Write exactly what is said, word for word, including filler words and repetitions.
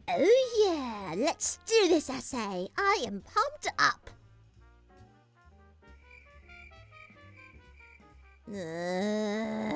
Oh yeah, let's do this essay. I am pumped up. Uh...